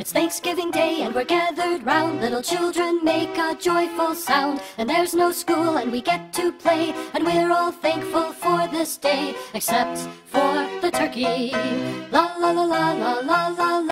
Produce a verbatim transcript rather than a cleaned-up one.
It's Thanksgiving Day and we're gathered round. Little children make a joyful sound. And there's no school and we get to play. And we're all thankful for this day, except for the turkey. La la la la la la la la.